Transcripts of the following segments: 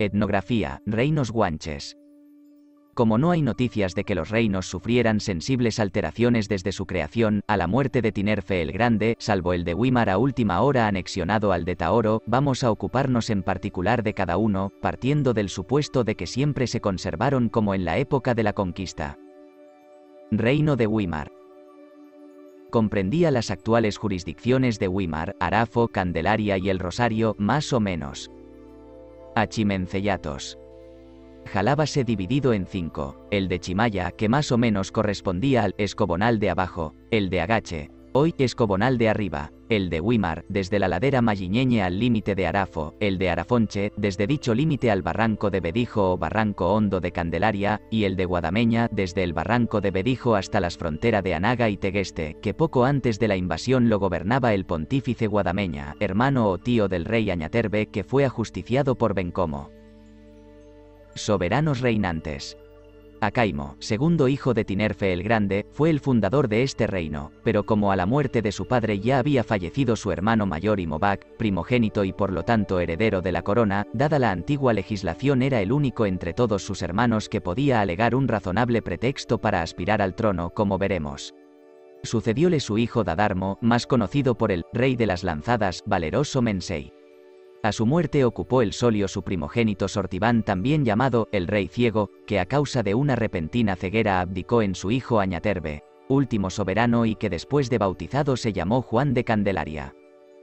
Etnografía, reinos guanches. Como no hay noticias de que los reinos sufrieran sensibles alteraciones desde su creación, a la muerte de Tinerfe el Grande, salvo el de Weimar a última hora anexionado al de Taoro, vamos a ocuparnos en particular de cada uno, partiendo del supuesto de que siempre se conservaron como en la época de la conquista. Reino de Weimar. Comprendía las actuales jurisdicciones de Weimar, Arafo, Candelaria y El Rosario, más o menos. Achimenceyatos. Jalábase dividido en 5, el de Chimaya, que más o menos correspondía al Escobonal de abajo, el de Agache, hoy Escobonal de arriba, el de Weimar, desde la ladera Malliñeñe al límite de Arafo, el de Arafonche, desde dicho límite al barranco de Bedijo o barranco hondo de Candelaria, y el de Guadameña, desde el barranco de Bedijo hasta las fronteras de Anaga y Tegueste, que poco antes de la invasión lo gobernaba el pontífice Guadameña, hermano o tío del rey Añaterbe, que fue ajusticiado por Bencomo. Soberanos reinantes. Acaimo, segundo hijo de Tinerfe el Grande, fue el fundador de este reino, pero como a la muerte de su padre ya había fallecido su hermano mayor Imobac, primogénito y por lo tanto heredero de la corona, dada la antigua legislación era el único entre todos sus hermanos que podía alegar un razonable pretexto para aspirar al trono, como veremos. Sucedióle su hijo Dadarmo, más conocido por el rey de las lanzadas, valeroso Mensei. A su muerte ocupó el solio su primogénito Sortibán, también llamado el Rey Ciego, que a causa de una repentina ceguera abdicó en su hijo Añaterbe, último soberano y que después de bautizado se llamó Juan de Candelaria.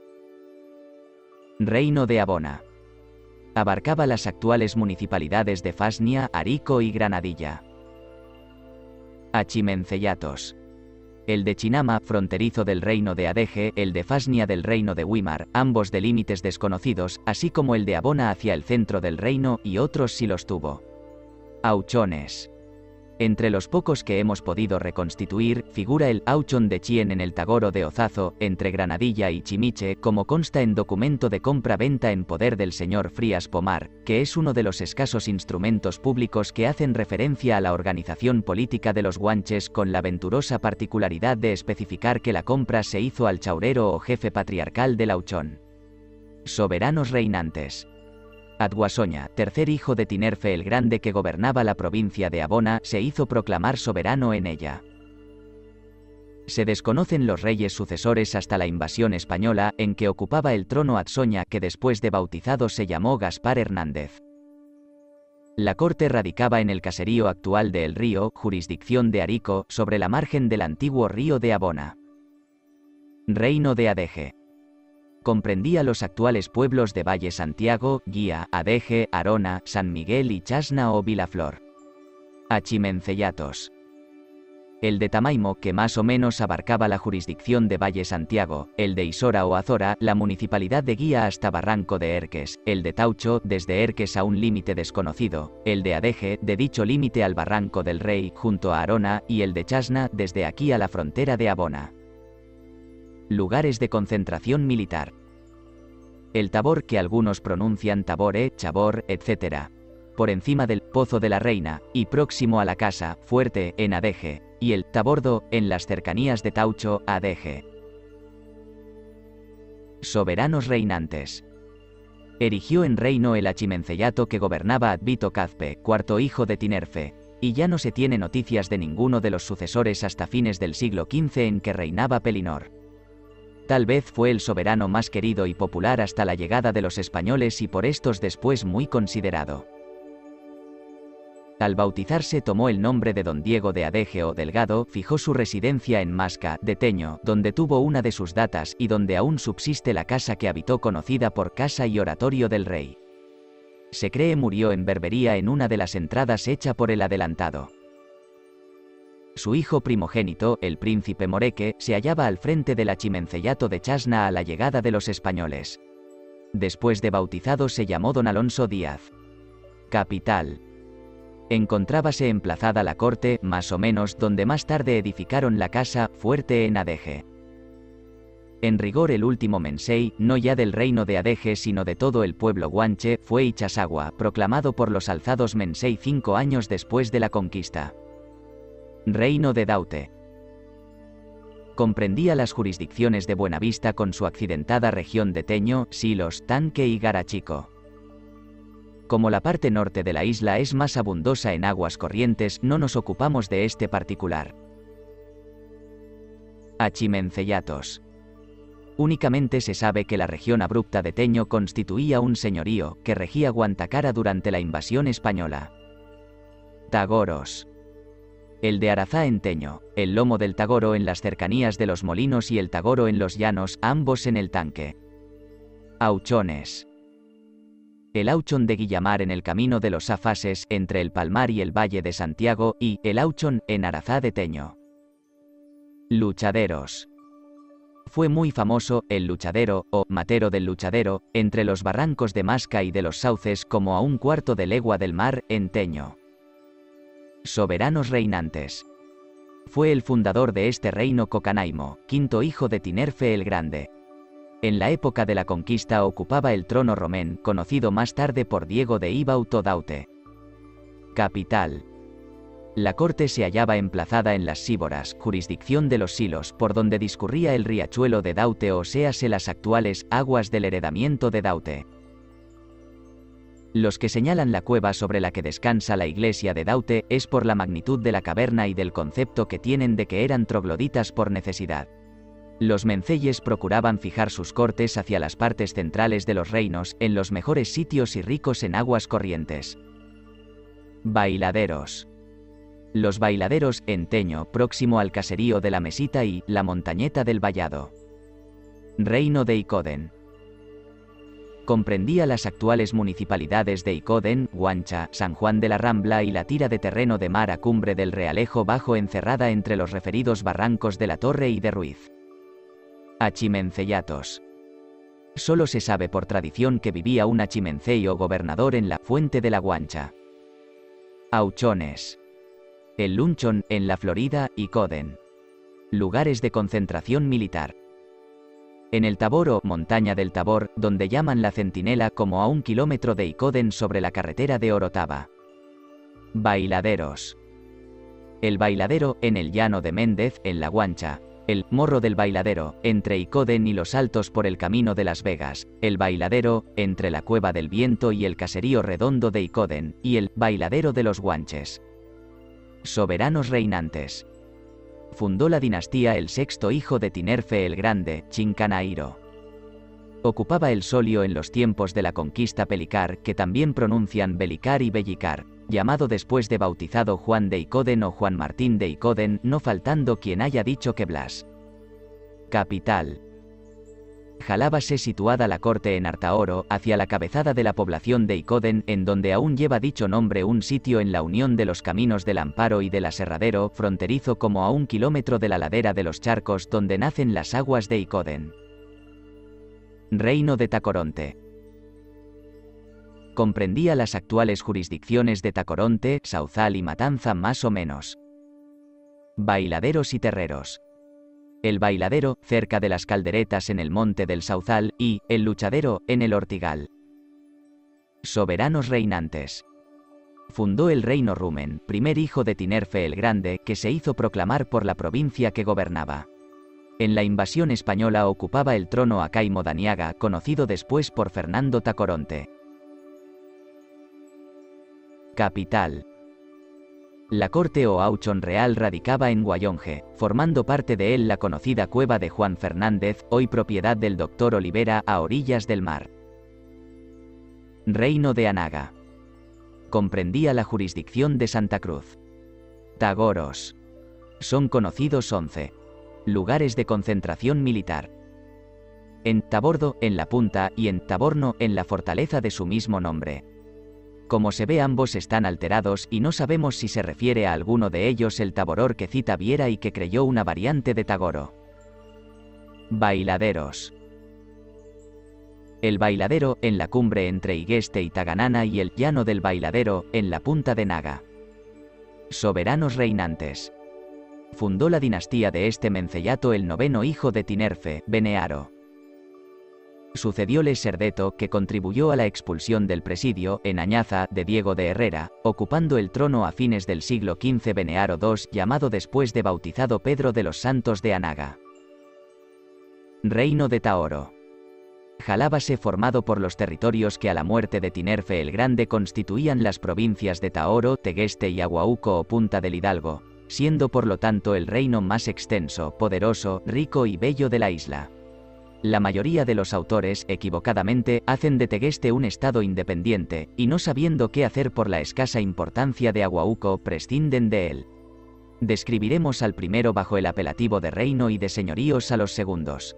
Reino de Abona. Abarcaba las actuales municipalidades de Fasnia, Arico y Granadilla. Achimenceyatos. El de Chinama, fronterizo del reino de Adeje, el de Fasnia del reino de Weimar, ambos de límites desconocidos, así como el de Abona hacia el centro del reino, y otros si los tuvo. Auchones. Entre los pocos que hemos podido reconstituir, figura el Auchón de Chien en el Tagoro de Ozazo, entre Granadilla y Chimiche, como consta en documento de compra-venta en poder del señor Frías Pomar, que es uno de los escasos instrumentos públicos que hacen referencia a la organización política de los guanches, con la venturosa particularidad de especificar que la compra se hizo al chaurero o jefe patriarcal del Auchón. Soberanos reinantes. Adguasoña, tercer hijo de Tinerfe el Grande que gobernaba la provincia de Abona, se hizo proclamar soberano en ella. Se desconocen los reyes sucesores hasta la invasión española, en que ocupaba el trono Adsoña, que después de bautizado se llamó Gaspar Hernández. La corte radicaba en el caserío actual de El Río, jurisdicción de Arico, sobre la margen del antiguo río de Abona. Reino de Adeje. Comprendía los actuales pueblos de Valle Santiago, Guía, Adeje, Arona, San Miguel y Chasna o Vilaflor. Achimenceyatos. El de Tamaimo, que más o menos abarcaba la jurisdicción de Valle Santiago, el de Isora o Azora, la municipalidad de Guía hasta Barranco de Erques, el de Taucho, desde Erques a un límite desconocido, el de Adeje, de dicho límite al Barranco del Rey, junto a Arona, y el de Chasna, desde aquí a la frontera de Abona. Lugares de concentración militar. El Tabor, que algunos pronuncian Tabore, Chabor, etc. Por encima del Pozo de la Reina, y próximo a la casa fuerte, en Adeje, y el Tabordo, en las cercanías de Taucho, Adeje. Soberanos reinantes. Erigió en reino el Achimenceyato que gobernaba Advito Cazpe, cuarto hijo de Tinerfe, y ya no se tiene noticias de ninguno de los sucesores hasta fines del siglo XV en que reinaba Pelinor. Tal vez fue el soberano más querido y popular hasta la llegada de los españoles y por estos después muy considerado. Al bautizarse tomó el nombre de Don Diego de Adeje o Delgado, fijó su residencia en Masca, de Teño, donde tuvo una de sus datas y donde aún subsiste la casa que habitó conocida por Casa y Oratorio del Rey. Se cree murió en Berbería en una de las entradas hecha por el adelantado. Su hijo primogénito, el príncipe Moreque, se hallaba al frente del Achimenceyato de Chasna a la llegada de los españoles. Después de bautizado se llamó Don Alonso Díaz. Capital. Encontrábase emplazada la corte, más o menos, donde más tarde edificaron la casa fuerte en Adeje. En rigor el último Mensei, no ya del reino de Adeje sino de todo el pueblo guanche, fue Ichasagua, proclamado por los alzados Mensei 5 años después de la conquista. Reino de Daute. Comprendía las jurisdicciones de Buenavista con su accidentada región de Teño, Silos, Tanque y Garachico. Como la parte norte de la isla es más abundosa en aguas corrientes, no nos ocupamos de este particular. Achimenceyatos. Únicamente se sabe que la región abrupta de Teño constituía un señorío que regía Guantacara durante la invasión española. Tagoros. El de Arazá en Teño, el lomo del tagoro en las cercanías de los molinos y el tagoro en los llanos, ambos en el tanque. Auchones. El auchón de Guillamar en el camino de los Afases, entre el Palmar y el Valle de Santiago, y el auchón en Arazá de Teño. Luchaderos. Fue muy famoso el luchadero, o matero del luchadero, entre los barrancos de Masca y de los Sauces como a un cuarto de legua del mar, en Teño. Soberanos reinantes. Fue el fundador de este reino Cocanaimo, quinto hijo de Tinerfe el Grande. En la época de la conquista ocupaba el trono romén, conocido más tarde por Diego de Ibauto Daute. Capital. La corte se hallaba emplazada en las Síboras, jurisdicción de los Silos, por donde discurría el riachuelo de Daute, o séase las actuales aguas del heredamiento de Daute. Los que señalan la cueva sobre la que descansa la iglesia de Daute es por la magnitud de la caverna y del concepto que tienen de que eran trogloditas por necesidad. Los menceyes procuraban fijar sus cortes hacia las partes centrales de los reinos, en los mejores sitios y ricos en aguas corrientes. Bailaderos. Los bailaderos, en Teño, próximo al caserío de la Mesita y la montañeta del Vallado. Reino de Icoden. Comprendía las actuales municipalidades de Icoden, Guancha, San Juan de la Rambla y la tira de terreno de mar a cumbre del Realejo Bajo, encerrada entre los referidos barrancos de la Torre y de Ruiz. Achimenceyatos. Solo se sabe por tradición que vivía un achimencey o gobernador en la Fuente de la Guancha. Auchones. El Lunchón, en la Florida, Icoden. Lugares de concentración militar. En el Tabor o montaña del Tabor, donde llaman la Centinela, como a 1 kilómetro de Icoden sobre la carretera de Orotava. Bailaderos. El Bailadero, en el llano de Méndez, en la Guancha. El Morro del Bailadero, entre Icoden y los Altos por el camino de Las Vegas. El Bailadero, entre la Cueva del Viento y el caserío redondo de Icoden, y el Bailadero de los Guanches. Soberanos reinantes. Fundó la dinastía el sexto hijo de Tinerfe el Grande, Chincanairo. Ocupaba el solio en los tiempos de la conquista Pelicar, que también pronuncian Belicar y Bellicar, llamado después de bautizado Juan de Icoden o Juan Martín de Icoden, no faltando quien haya dicho que Blas. Capital. Jalábase situada la corte en Artaoro, hacia la cabezada de la población de Icoden, en donde aún lleva dicho nombre un sitio en la unión de los caminos del Amparo y del Aserradero, fronterizo como a 1 kilómetro de la ladera de los Charcos donde nacen las aguas de Icoden. Reino de Tacoronte. Comprendía las actuales jurisdicciones de Tacoronte, Sauzal y Matanza más o menos. Bailaderos y terreros. El Bailadero, cerca de las calderetas en el monte del Sauzal, y el Luchadero, en el Ortigal. Soberanos reinantes. Fundó el reino Rumen, primer hijo de Tinerfe el Grande, que se hizo proclamar por la provincia que gobernaba. En la invasión española ocupaba el trono Acaimo Daniaga, conocido después por Fernando Tacoronte. Capital. La corte o auchón real radicaba en Guayonje, formando parte de él la conocida cueva de Juan Fernández, hoy propiedad del doctor Olivera, a orillas del mar. Reino de Anaga. Comprendía la jurisdicción de Santa Cruz. Tagoros. Son conocidos 11 lugares de concentración militar. En Tabordo, en la punta, y en Taborno, en la fortaleza de su mismo nombre. Como se ve, ambos están alterados y no sabemos si se refiere a alguno de ellos el Taboror que cita Viera y que creyó una variante de Tagoro. Bailaderos. El Bailadero, en la cumbre entre Igueste y Taganana, y el llano del Bailadero, en la punta de Naga. Soberanos reinantes. Fundó la dinastía de este Menceyato el 9º hijo de Tinerfe, Benearo. Sucedióle Serdeto, que contribuyó a la expulsión del presidio, en Añaza, de Diego de Herrera, ocupando el trono a fines del siglo XV Benearo II, llamado después de bautizado Pedro de los Santos de Anaga. Reino de Taoro. Jalábase formado por los territorios que a la muerte de Tinerfe el Grande constituían las provincias de Tahoro, Tegueste y Aguauco o Punta del Hidalgo, siendo por lo tanto el reino más extenso, poderoso, rico y bello de la isla. La mayoría de los autores, equivocadamente, hacen de Tegueste un estado independiente, y no sabiendo qué hacer por la escasa importancia de Aguauco, prescinden de él. Describiremos al primero bajo el apelativo de reino y de señoríos a los segundos.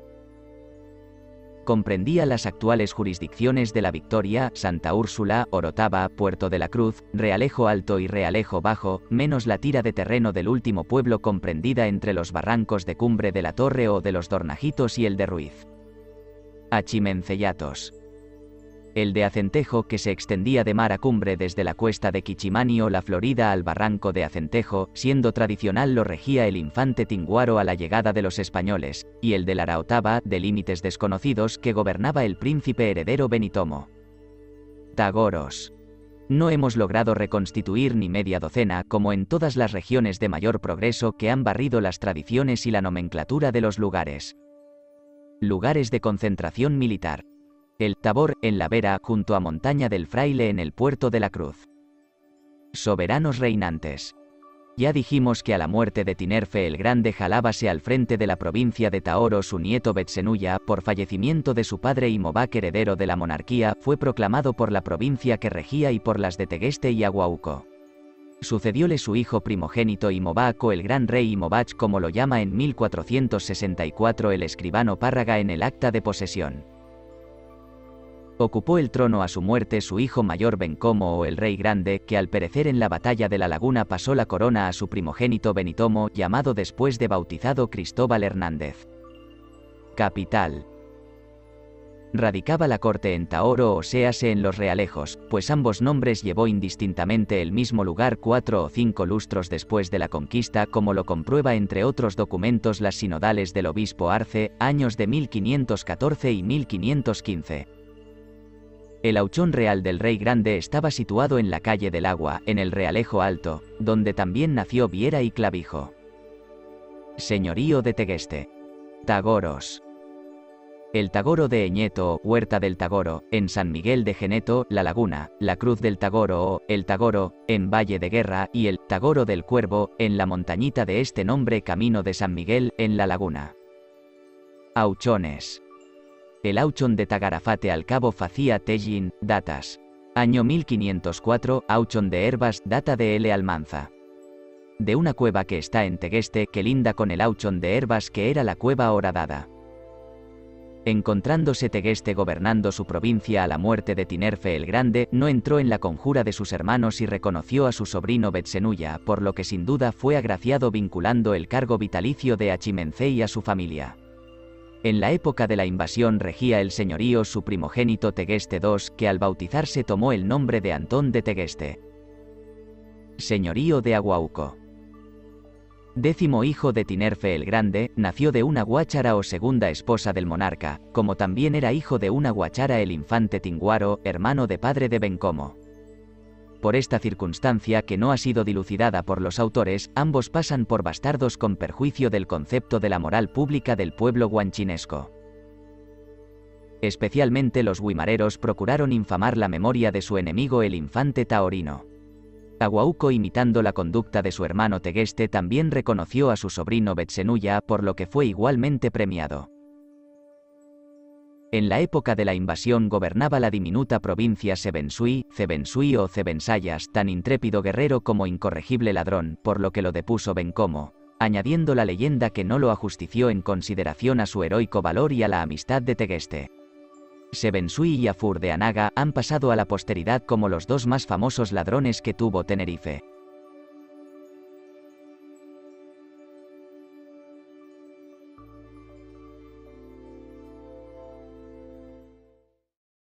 Comprendía las actuales jurisdicciones de La Victoria, Santa Úrsula, Orotava, Puerto de la Cruz, Realejo Alto y Realejo Bajo, menos la tira de terreno del último pueblo comprendida entre los barrancos de Cumbre de la Torre o de los Dornajitos y el de Ruiz. Achimenceyatos. El de Acentejo, que se extendía de mar a cumbre desde la cuesta de Quichimani o la Florida al barranco de Acentejo, siendo tradicional lo regía el infante Tinguaro a la llegada de los españoles, y el de Laraotava, de límites desconocidos, que gobernaba el príncipe heredero Benitomo. Tagoros. No hemos logrado reconstituir ni media docena, como en todas las regiones de mayor progreso que han barrido las tradiciones y la nomenclatura de los lugares. Lugares de concentración militar. El Tabor, en la Vera, junto a Montaña del Fraile en el Puerto de la Cruz. Soberanos reinantes. Ya dijimos que a la muerte de Tinerfe el Grande jalábase al frente de la provincia de Tahoro su nieto Betsenuya, por fallecimiento de su padre Imobac heredero de la monarquía, fue proclamado por la provincia que regía y por las de Tegueste y Aguauco. Sucedióle su hijo primogénito Imobac o el gran rey Imobac como lo llama en 1464 el escribano Párraga en el acta de posesión. Ocupó el trono a su muerte su hijo mayor Bencomo o el rey grande, que al perecer en la batalla de la Laguna pasó la corona a su primogénito Benitomo, llamado después de bautizado Cristóbal Hernández. Capital. Radicaba la corte en Tahoro o séase en los Realejos, pues ambos nombres llevó indistintamente el mismo lugar 4 o 5 lustros después de la conquista, como lo comprueba entre otros documentos las sinodales del obispo Arce, años de 1514 y 1515. El auchón real del Rey Grande estaba situado en la calle del Agua, en el Realejo Alto, donde también nació Viera y Clavijo. Señorío de Tegueste. Tagoros. El Tagoro de Eñeto o Huerta del Tagoro, en San Miguel de Geneto, La Laguna, la Cruz del Tagoro o El Tagoro, en Valle de Guerra, y el Tagoro del Cuervo, en la montañita de este nombre Camino de San Miguel, en La Laguna. Auchones. El auchón de Tagarafate al cabo facía Tellín, datas. Año 1504, auchón de Herbas, data de L. Almanza. De una cueva que está en Tegueste que linda con el auchón de Herbas que era la cueva horadada. Encontrándose Tegueste gobernando su provincia a la muerte de Tinerfe el Grande, no entró en la conjura de sus hermanos y reconoció a su sobrino Betsenuya, por lo que sin duda fue agraciado vinculando el cargo vitalicio de Achimencey a su familia. En la época de la invasión regía el señorío su primogénito Tegueste II, que al bautizarse tomó el nombre de Antón de Tegueste. Señorío de Aguauco. 10º hijo de Tinerfe el Grande, nació de una guáchara o segunda esposa del monarca, como también era hijo de una guachara el infante Tinguaro, hermano de padre de Bencomo. Por esta circunstancia que no ha sido dilucidada por los autores, ambos pasan por bastardos con perjuicio del concepto de la moral pública del pueblo guanchinesco. Especialmente los guimareros procuraron infamar la memoria de su enemigo el infante taorino. Aguauco, imitando la conducta de su hermano Tegueste, también reconoció a su sobrino Betsenuya, por lo que fue igualmente premiado. En la época de la invasión gobernaba la diminuta provincia Cebensui o Cebensayas, tan intrépido guerrero como incorregible ladrón, por lo que lo depuso Bencomo, añadiendo la leyenda que no lo ajustició en consideración a su heroico valor y a la amistad de Tegueste. Cebensui y Afur de Anaga han pasado a la posteridad como los dos más famosos ladrones que tuvo Tenerife.